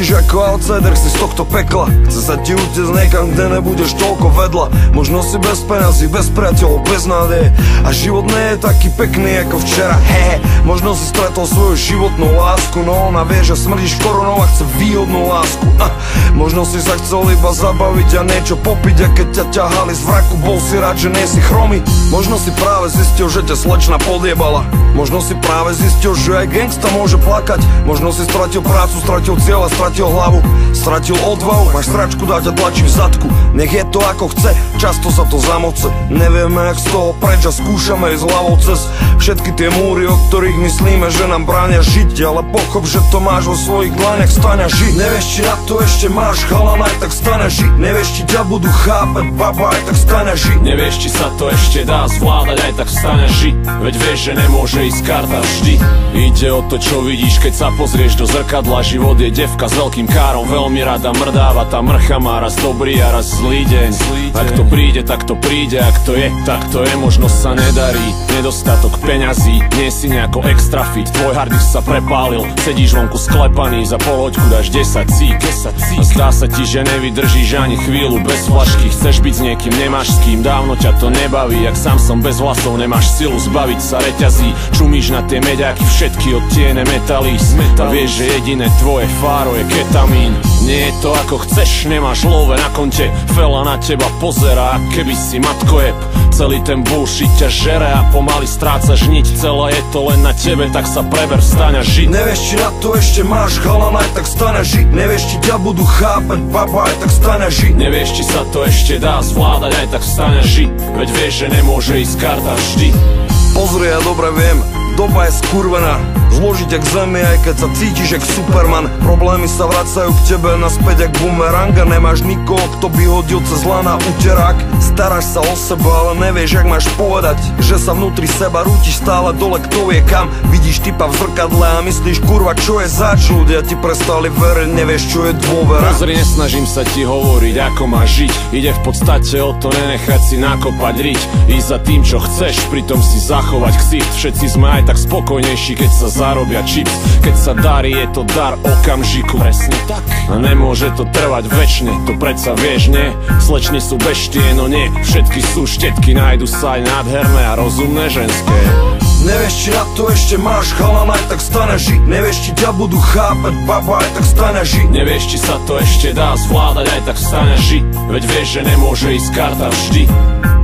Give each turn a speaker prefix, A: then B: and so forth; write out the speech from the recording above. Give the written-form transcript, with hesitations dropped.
A: Cítiš ako outsider, si z tohto pekla. Chce sa ti utiecť niekam, kde nebudeš toľko vedľa. Možno si bez peňazí, bez priateľov, bez nádeje. A život nie je taký pekný ako včera. Možno si stretol svoju životnú lásku, no ona vie, že smrdíš koronou a chce výhodnú lásku. Možno si sa chcel iba zabaviť a niečo popiť, a keď ťa ťahali z vraku, bol si rád, že nie si chromy. Možno si práve zistil, že ťa slečna podjebala. Možno si práve zistil, že aj gangsta môže plakať. Možno si stratil prácu, stratil cieľ a stratil hlavu. Stratil odvahu, máš sračku, dá ťa tlačí v zadku. Nech je to ako chce, často sa to zamoce. Nevieme jak z toho preč a skúšame ísť hlavou cez všetky tie múry, o ktorých myslíme, že nám bránia žiť. Ale pochop, že to máš vo svojich dlaniach, staň a ži. Nevieš, či na to ešte máš chalan, aj tak staň a ži. Nevieš, či ťa budú chápať, baba, aj tak staň a ži.
B: Nevieš, či sa to ešte dá zvládať, aj tak staň a ži. Veď vieš, že nemôže ísť karta vždy. Ide o to, čo vidíš, keď sa pozrieš do zrkadla. Život je devka s veľkým károm, veľmi rada mrdáva. Tá mrcha má raz dobrý a raz zlý deň. Ak to príde, tak to príde, ak to je, tak to je. Možno sa nedarí, nedostatok peňazí, nie si nejako extra fit, tvoj harddisk sa prepálil, sedíš vonku sklepaný, za pol hoďku dáš 10 cík. Zdá sa ti, že nevydržíš ani chvíľu bez flašky, chceš byť s niekým, nemáš s kým, dávno ťa to nebaví. Jak sám som bez vlasov, nemáš silu zbaviť sa reťazí, čumíš na tie meďáky, všetky odtiene metalís. A vieš, že jediné tvoje fáro je ketamín. Nie je to ako chceš, nemáš love na konte, fela na teba pozerá, keby si matkojeb. Celý ten bullshit ťa žere a pomaly strácaš niť. Celé je to len na tebe, tak sa preber, vstaň a ži.
A: Nevieš, či na to ešte máš chalan, aj tak staň a ži. Nevieš, či ťa budú chápať, baba, aj tak staň a ži.
B: Nevieš, či sa to ešte dá zvládať, aj tak vstaň a ži. Veď vieš, že nemôže ísť karta vždy.
A: Pozri, ja dobre viem, doba je skurvená. Zložiť jak zemi, aj keď sa cítiš jak Superman. Problémy sa vracajú k tebe naspäť jak bumerang. A nemáš nikoho, kto by hodil cez lana uterák. Staráš sa o seba, ale nevieš jak máš povedať, že sa vnútri seba rútiš stále dole, kto vie kam. Vidíš typa v zrkadle a myslíš kurva, čo je zač. Ľudia ti prestali veriť, nevieš čo je dôvera.
B: Pozri, nesnažím sa ti hovoriť ako máš žiť. Ide v podstate o to nenechať si nakopať riť. Ísť za tým čo chceš, pritom si zachovať ksicht. Všetci sme aj tak spokojnejší, keď sa zarobia čips. Keď sa darí, je to dar okamžiku. Presne tak. A nemôže to trvať večne, to predsa vieš, nie? Slečny sú beštie, no nie všetky sú štetky. Nájdu sa aj nádherné a rozumné ženské.
A: Nevieš, či na to ešte máš chalan, aj tak staň a ži. Nevieš, či ťa budú chápať, baba, aj tak staň a ži.
B: Nevieš, či sa to ešte dá zvládať, aj tak vstaň a ži. Veď vieš, že nemôže ísť karta vždy.